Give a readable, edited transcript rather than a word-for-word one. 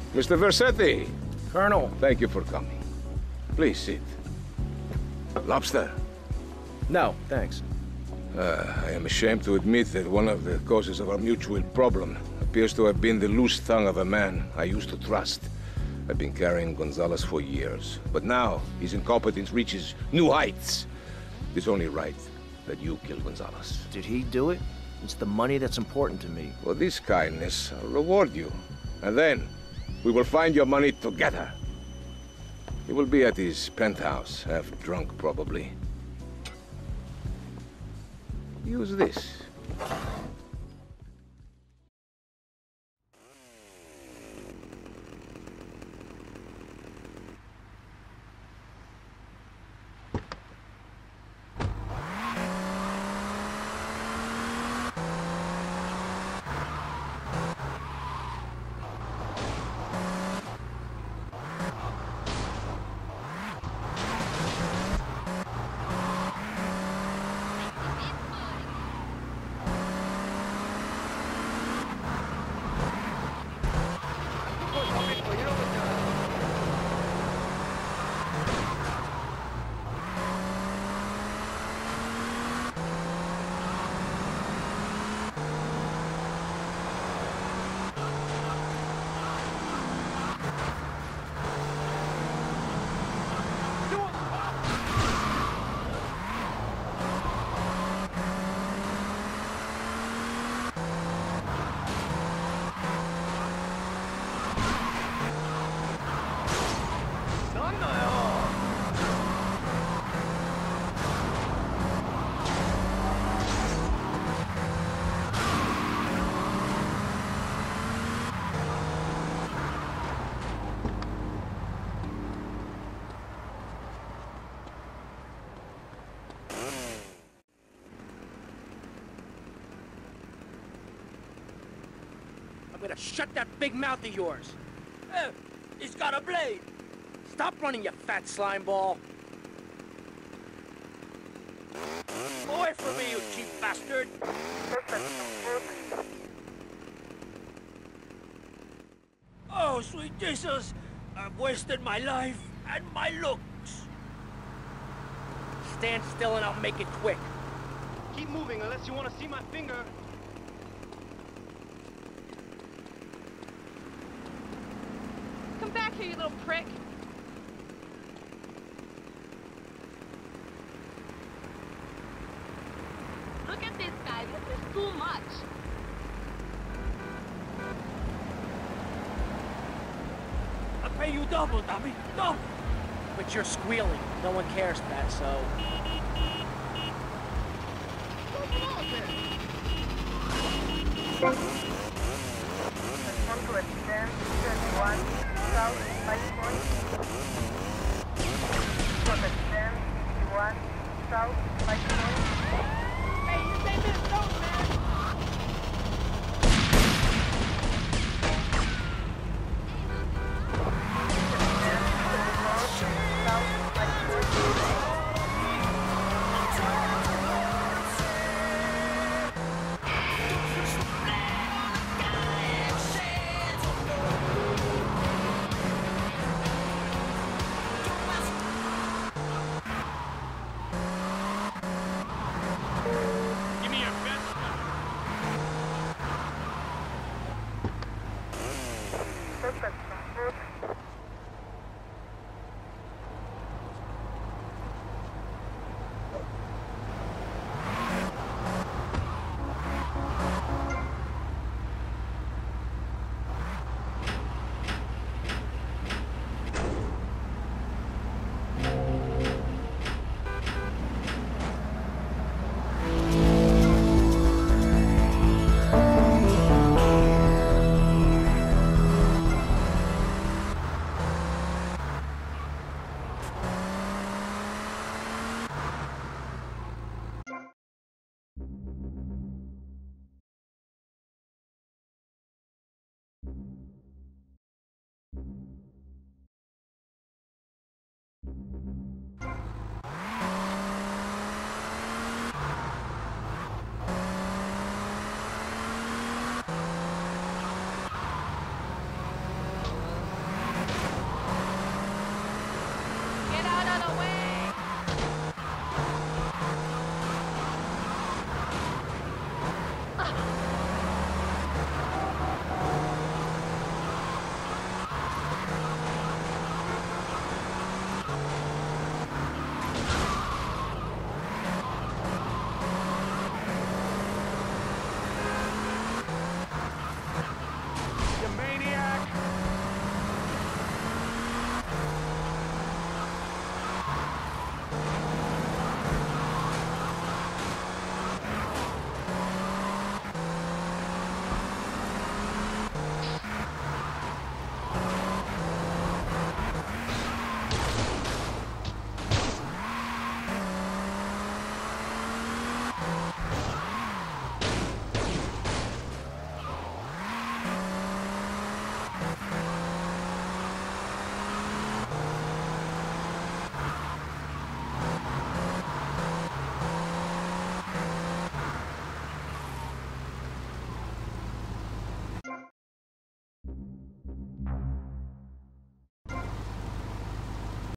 Mr. Vercetti. Colonel. Thank you for coming. Please sit. Lobster? No, thanks. I am ashamed to admit that one of the causes of our mutual problem appears to have been the loose tongue of a man I used to trust. I've been carrying Gonzalez for years, but now his incompetence reaches new heights. It's only right that you kill Gonzalez. Did he do it? It's the money that's important to me. For this kindness, I'll reward you. And then, we will find your money together. He will be at his penthouse, half drunk probably. Use this. I'm gonna shut that big mouth of yours. He's got a blade. Stop running, you fat slime ball. Away from me, you cheap bastard. Oh, sweet Jesus. I've wasted my life and my looks. Stand still and I'll make it quick. Keep moving unless you want to see my finger. Come back here, you little prick. Look at this guy. This is too much. I'll pay you double, dummy. Double. But you're squealing. No one cares, Pat, so... South,